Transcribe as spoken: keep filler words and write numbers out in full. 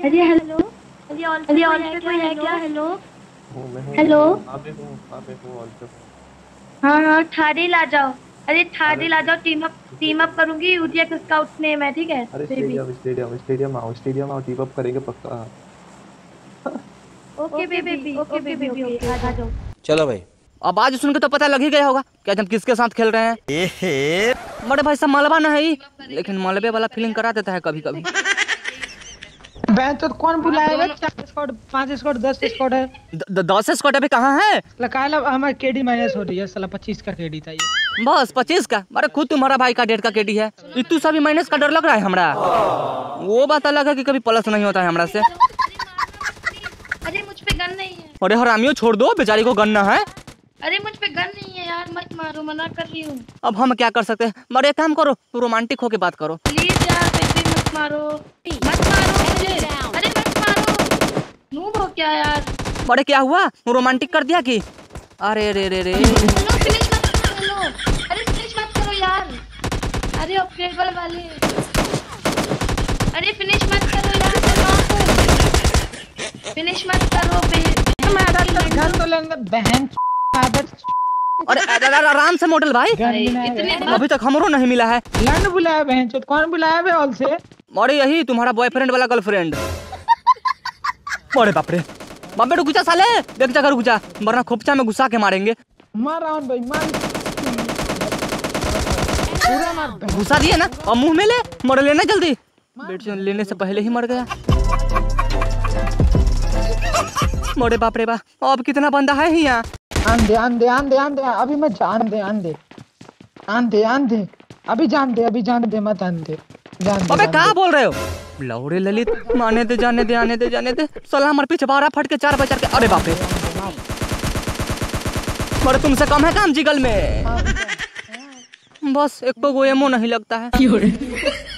अरे हेलो, अरे ऑल पे ऑल पे कोई है क्या? हेलो हूँ मैं हूँ मैं हेलो। हूँ हाँ मैं हूँ हाँ मैं हूँ ऑल पे हूँ। हाँ हाँ, थारी ला जाओ। अरे अरे थारी ला जाओ, team up team up stadium करूंगी। यूटीएक्स स्काउट्स नेम है, ठीक है? अरे बेबी। स्टेडियम स्टेडियम स्टेडियम आओ स्टेडियम आओ टीप अप करेंगे पक्का। Okay baby, okay baby, okay आ जाओ। चलो भाई। अब आज सुन के तो पता लग ही गया होगा कि आज हम किसके साथ खेल रहे हैं। एहे। बड़े भाई सब मलबा न है ही, लेकिन मलबे वाला फीलिंग करा देता है कभी कभी। बैन तो कौन बुलाएगा? चार स्क्वाड, पांच स्क्वाड, दस स्क्वाड है। द- द- दस स्क्वाड अभी कहाँ है? लकाला हमारा केडी माइनस हो रही है साला, पच्चीस का केडी था ये। बस पच्चीस का? अरे खुद तुम्हारा भाई का डेढ़ का केडी है। इतू सभी माइनस का डर लग रहा है हमरा। वो बात अलग है कि कभी प्लस नहीं होता है हमरा से। अरे मुझ पे गन नहीं है। अरे हरामियों छोड़ दो, बेचारी को गन्ना है। अरे मुझ पे गन नहीं है यार, मत मारो, मना कर रही हूँ। अब हम क्या कर सकते हैं? मरे एक काम करो, तू रोमांटिक होके बात करो। प्लीज यार बेबी, मत मारो, मत मारो मुझे। अरे मत मारो, नूब हो क्या यार? बड़े क्या हुआ? वो रोमांटिक कर दिया कि? अरे रे रे रे। चलो फिनिश मत करो। अरे फिनिश मत करो यार। अरे अपग्रेडेबल वाले। अरे फिनिश मत करो यार, फिनिश मत करो बे। गन तो लेंगे बहन आदत। अरे अरे, अरे, आराम से मॉडल भाई, इतने अभी तक हमरो नहीं मिला है। लंड बुलाया बहन चोद, कौन बुलाया बे ऑल से? अरे यही तुम्हारा बॉयफ्रेंड वाला गर्लफ्रेंड। अरे बाप रे, बाबे रुक जा साले, देख जा रुक जा, वरना खोपचा में घुसा के मारेंगे। मार राउंड भाई मार, पूरा मार दे। घुसा दिए ना, अब मुंह में ले, मर लेना जल्दी। बेटी लेने से पहले ही मर गया। मोरे बाप रे बा, अब कितना बंदा है ही यहाँ। आंधे आंधे आंधे आंधे अभी मत जा, आंधे आंधे आंधे आंधे अभी जान दे, अभी जान दे, मत आंधे जान दे। अबे क्या बोल रहे हो? लौड़े ललित, माने दे जाने दे आने दे जाने दे, साला हमारे पीछे बारह फट के चार बजा के। अरे बाप रे, बड़े तुमसे कम है काम जिगल में। बस एक को एमओ नहीं लगता है।